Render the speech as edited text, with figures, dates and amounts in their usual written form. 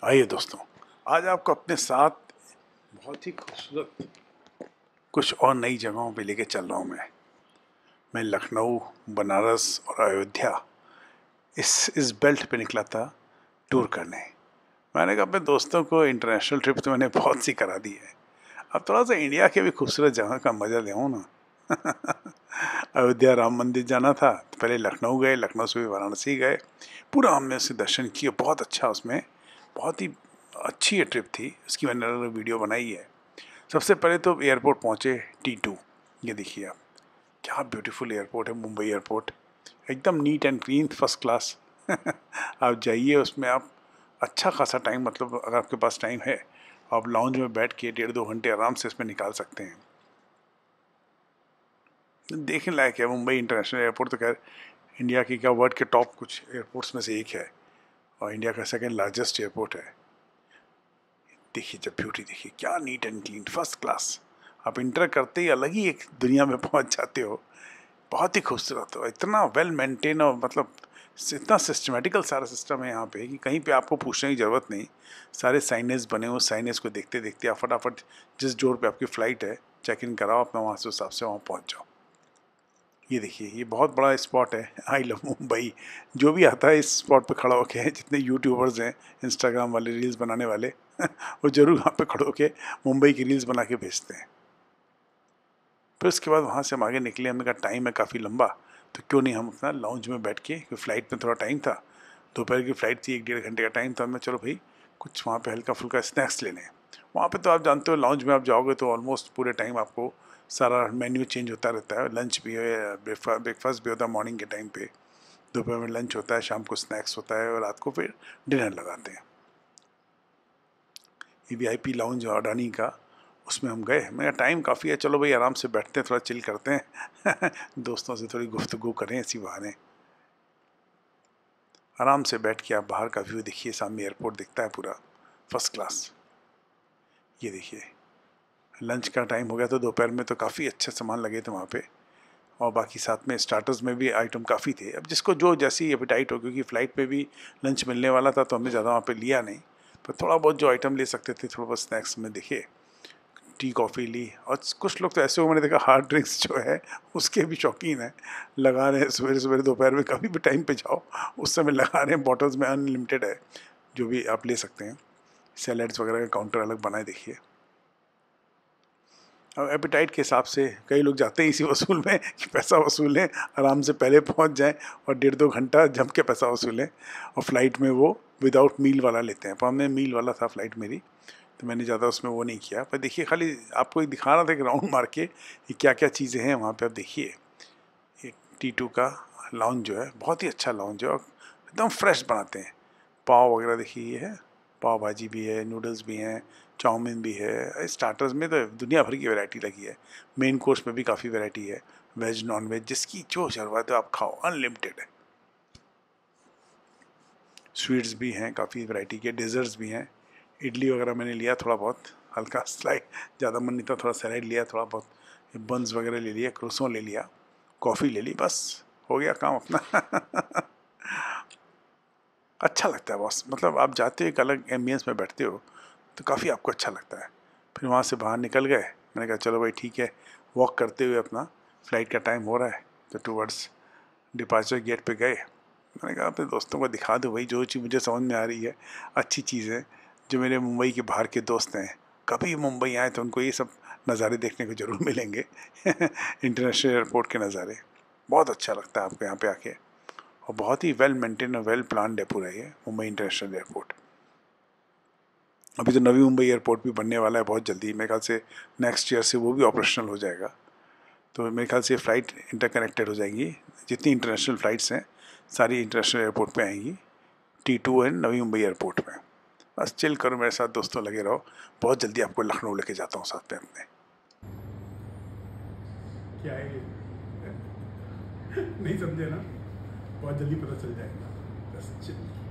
आइए दोस्तों, आज आपको अपने साथ बहुत ही खूबसूरत कुछ और नई जगहों पे लेके चल रहा हूँ मैं लखनऊ, बनारस और अयोध्या इस बेल्ट पे निकला था टूर करने। मैंने कहा अपने दोस्तों को इंटरनेशनल ट्रिप तो मैंने बहुत सी करा दी है, अब थोड़ा सा इंडिया के भी खूबसूरत जगह का मज़ा ले ना। अयोध्या राम मंदिर जाना था तो पहले लखनऊ गए, लखनऊ से भी वाराणसी गए। पूरा हमने उससे दर्शन किए, बहुत अच्छा, उसमें बहुत ही अच्छी ये ट्रिप थी। उसकी मैंने अलग वीडियो बनाई है। सबसे पहले तो एयरपोर्ट पहुँचे T2। ये देखिए आप, क्या ब्यूटीफुल एयरपोर्ट है मुंबई एयरपोर्ट, एकदम neat and clean, first class. आप जाइए, उसमें आप अच्छा खासा टाइम, मतलब अगर आपके पास टाइम है आप लाउंज में बैठ के 1.5-2 घंटे आराम से इसमें निकाल सकते हैं। देखने लायक है मुंबई इंटरनेशनल एयरपोर्ट। तो खैर इंडिया की क्या, वर्ल्ड के टॉप कुछ एयरपोर्ट्स में से एक है और इंडिया का सेकेंड लार्जेस्ट एयरपोर्ट है। देखिए जब ब्यूटी, देखिए क्या neat and clean, first class. आप इंटर करते ही अलग ही एक दुनिया में पहुंच जाते हो। बहुत ही खूबसूरत हो, इतना वेल मेंटेन, और मतलब इतना सिस्टमेटिकल सारा सिस्टम है यहाँ पे कि कहीं पे आपको पूछने की ज़रूरत नहीं। सारे साइनेज बने हुए, साइनेज को देखते देखते आप फटाफट जिस डोर पे आपकी फ़्लाइट है चेक इन कराओ अपना, वहाँ से उस हिसाब से वहाँ पहुँच जाओ। ये देखिए, ये बहुत बड़ा स्पॉट है, आई लव मुंबई। जो भी आता है इस स्पॉट पे खड़ा होके, जितने यूट्यूबर्स हैं, इंस्टाग्राम वाले, रील्स बनाने वाले, वो ज़रूर वहाँ पे खड़े होके मुंबई की रील्स बना के भेजते हैं। फिर उसके बाद वहाँ से हम आगे निकले। हमने कहा टाइम है काफ़ी लंबा, तो क्यों नहीं हम अपना लाउंज में बैठ के, फ़्लाइट में थोड़ा टाइम था, दोपहर की फ़्लाइट थी, 1-1.5 घंटे का टाइम था। मैं चलो भाई कुछ वहाँ पे हल्का फुल्का स्नैक्स ले लें। वहाँ पे तो आप जानते हो लाउंज में आप जाओगे तो ऑलमोस्ट पूरे टाइम आपको सारा मेन्यू चेंज होता रहता है। लंच भी है, ब्रेकफास्ट भी होता है मॉर्निंग के टाइम पे, दोपहर में लंच होता है, शाम को स्नैक्स होता है और रात को फिर डिनर लगाते हैं। ये VIP लाउंज अडानी का, उसमें हम गए। मैं टाइम काफ़ी है, चलो भाई आराम से बैठते हैं, थोड़ा चिल करते हैं। दोस्तों से थोड़ी गुफ्तगू करें इसी बहाने। आराम से बैठ के आप बाहर का व्यू देखिए, सामने एयरपोर्ट दिखता है पूरा फर्स्ट क्लास। ये देखिए, लंच का टाइम हो गया तो दोपहर में तो काफ़ी अच्छे सामान लगे थे वहाँ पे, और बाकी साथ में स्टार्टर्स में भी आइटम काफ़ी थे। अब जिसको जो जैसी एपेटाइट हो, क्योंकि फ़्लाइट पे भी लंच मिलने वाला था तो हमने ज़्यादा वहाँ पे लिया नहीं, पर थोड़ा बहुत जो आइटम ले सकते थे, थोड़ा बहुत स्नैक्स में दिखे, टी कॉफ़ी ली। और कुछ लोग तो ऐसे हो, मैंने देखा हार्ड ड्रिंक्स जो है उसके भी शौकीन हैं, लगा रहे हैं सवेरे सवेरे, दोपहर में कभी भी टाइम पे जाओ उस समय लगा रहे हैं। बॉटल्स में अनलिमिटेड है, जो भी आप ले सकते हैं। सैलड्स वगैरह का काउंटर अलग बनाए देखिए। अब एपेटाइट के हिसाब से कई लोग जाते हैं इसी वसूल में कि पैसा वसूलें, आराम से पहले पहुंच जाएं और 1.5-2 घंटा जम के पैसा वसूलें, और फ्लाइट में वो विदाउट मील वाला लेते हैं। पर हमने मील वाला था फ्लाइट मेरी, तो मैंने ज़्यादा उसमें वो नहीं किया। पर देखिए, खाली आपको एक दिखा रहा था, एक राउंड मार के कि क्या क्या चीज़ें हैं वहाँ पे। आप देखिए, एक T2 का लाउंज जो है बहुत ही अच्छा लाउंज है, और एकदम फ्रेश बनाते हैं। पाव वगैरह देखिए, ये है पाव भाजी भी है, नूडल्स भी हैं, चाउमीन भी है। स्टार्टर्स में तो दुनिया भर की वैरायटी लगी है। मेन कोर्स में भी काफ़ी वैरायटी है, वेज नॉन वेज, जिसकी जो ज़रूरत है आप खाओ, अनलिमिटेड है। स्वीट्स भी हैं, काफ़ी वैरायटी के डेजर्ट्स भी हैं। इडली वगैरह मैंने लिया थोड़ा बहुत, हल्का स्लाइड, ज़्यादा मन नहीं था, थोड़ा सैलेड लिया, थोड़ा बहुत बंस वगैरह ले लिया, क्रोसों ले लिया, कॉफ़ी ले ली, बस हो गया काम अपना। अच्छा लगता है बॉस, मतलब आप जाते हो एक अलग एम्बियंस में बैठते हो तो काफ़ी आपको अच्छा लगता है। फिर वहाँ से बाहर निकल गए। मैंने कहा चलो भाई ठीक है, वॉक करते हुए अपना, फ़्लाइट का टाइम हो रहा है, तो टूवर्ड्स डिपार्चर गेट पे गए। मैंने कहा अपने दोस्तों को दिखा दो भाई, जो चीज़ मुझे समझ में आ रही है, अच्छी चीज़ें। जो मेरे मुंबई के बाहर के दोस्त हैं, कभी मुंबई आए तो उनको ये सब नज़ारे देखने को ज़रूर मिलेंगे। इंटरनेशनल एयरपोर्ट के नज़ारे बहुत अच्छा लगता है आपको यहाँ पे आके, और बहुत ही वेल मेंटेन और वेल प्लान्ड है पूरा ये मुंबई इंटरनेशनल एयरपोर्ट। अभी तो नवी मुंबई एयरपोर्ट भी बनने वाला है बहुत जल्दी, मेरे ख्याल से नेक्स्ट ईयर से वो भी ऑपरेशनल हो जाएगा। तो मेरे ख्याल से फ़्लाइट इंटरकनेक्टेड हो जाएंगी, जितनी इंटरनेशनल फ़्लाइट्स हैं सारी इंटरनेशनल एयरपोर्ट पे आएंगी, T2 and Navi Mumbai airport में। बस चिल करो मेरे साथ दोस्तों, लगे रहो, बहुत जल्दी आपको लखनऊ लेके जाता हूँ साथ में अपने। क्या है ये? नहीं समझे ना? बहुत जल्दी पता चल जाएगा, बस चिल।